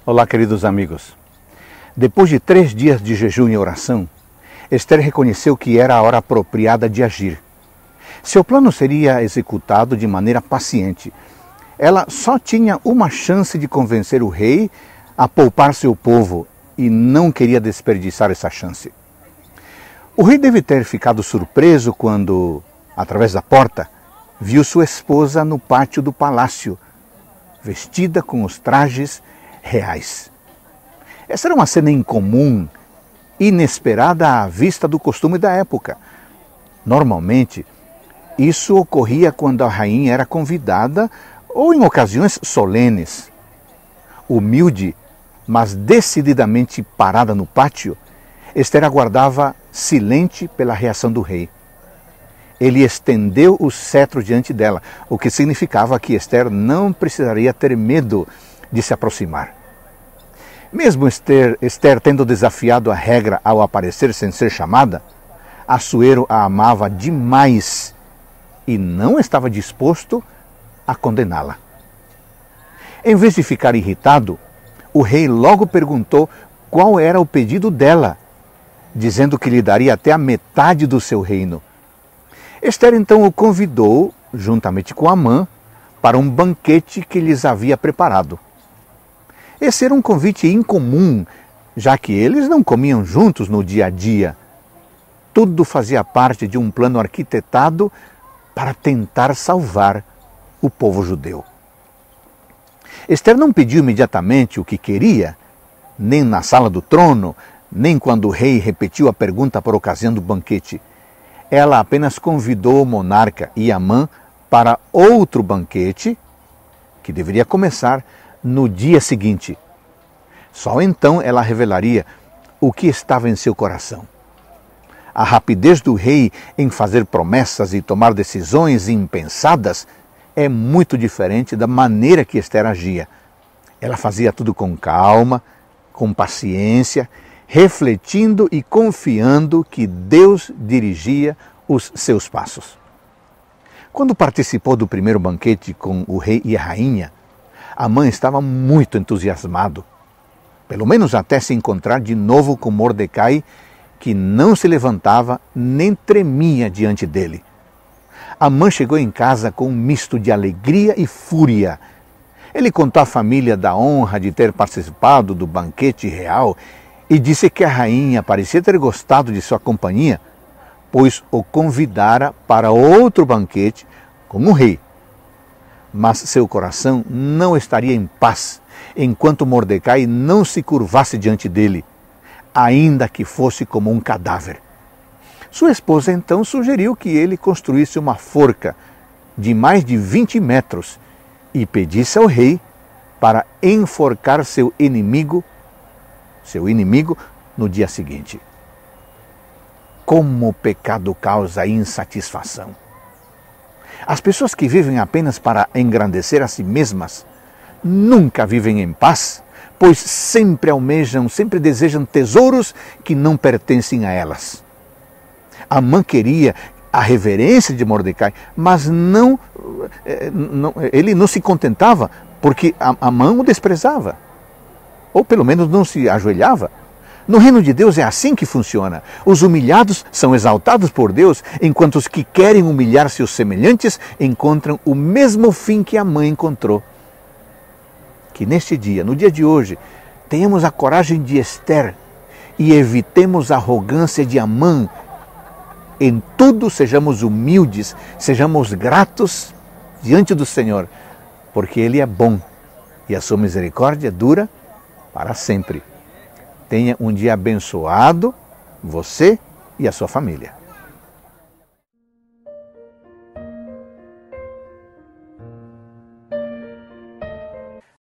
Olá, queridos amigos. Depois de 3 dias de jejum e oração, Esther reconheceu que era a hora apropriada de agir. Seu plano seria executado de maneira paciente. Ela só tinha uma chance de convencer o rei a poupar seu povo e não queria desperdiçar essa chance. O rei deve ter ficado surpreso quando, através da porta, viu sua esposa no pátio do palácio, vestida com os trajes reais. Essa era uma cena incomum, inesperada à vista do costume da época. Normalmente, isso ocorria quando a rainha era convidada ou em ocasiões solenes. Humilde, mas decididamente parada no pátio, Esther aguardava silente pela reação do rei. Ele estendeu o cetro diante dela, o que significava que Esther não precisaria ter medo de se aproximar. Mesmo Esther tendo desafiado a regra ao aparecer sem ser chamada, Assuero a amava demais e não estava disposto a condená-la. Em vez de ficar irritado, o rei logo perguntou qual era o pedido dela, dizendo que lhe daria até a metade do seu reino. Esther então o convidou, juntamente com Amã, para um banquete que lhes havia preparado. Esse era um convite incomum, já que eles não comiam juntos no dia a dia. Tudo fazia parte de um plano arquitetado para tentar salvar o povo judeu. Esther não pediu imediatamente o que queria, nem na sala do trono, nem quando o rei repetiu a pergunta por ocasião do banquete. Ela apenas convidou o monarca e Amã para outro banquete, que deveria começar no dia seguinte. Só então ela revelaria o que estava em seu coração. A rapidez do rei em fazer promessas e tomar decisões impensadas é muito diferente da maneira que Esther agia. Ela fazia tudo com calma, com paciência, refletindo e confiando que Deus dirigia os seus passos. Quando participou do primeiro banquete com o rei e a rainha, Amã estava muito entusiasmado, pelo menos até se encontrar de novo com Mordecai, que não se levantava nem tremia diante dele. Amã chegou em casa com um misto de alegria e fúria. Ele contou à família da honra de ter participado do banquete real e disse que a rainha parecia ter gostado de sua companhia, pois o convidara para outro banquete com o rei. Mas seu coração não estaria em paz enquanto Mordecai não se curvasse diante dele, ainda que fosse como um cadáver. Sua esposa então sugeriu que ele construísse uma forca de mais de 20 metros e pedisse ao rei para enforcar seu inimigo no dia seguinte. Como o pecado causa insatisfação! As pessoas que vivem apenas para engrandecer a si mesmas nunca vivem em paz, pois sempre almejam, sempre desejam tesouros que não pertencem a elas. Amã queria a reverência de Mordecai, mas ele não se contentava porque Amã o desprezava, ou pelo menos não se ajoelhava. No reino de Deus é assim que funciona. Os humilhados são exaltados por Deus, enquanto os que querem humilhar seus semelhantes encontram o mesmo fim que Amã encontrou. Que neste dia, no dia de hoje, tenhamos a coragem de Esther e evitemos a arrogância de Amã. Em tudo sejamos humildes, sejamos gratos diante do Senhor, porque Ele é bom e a sua misericórdia dura para sempre. Tenha um dia abençoado, você e a sua família.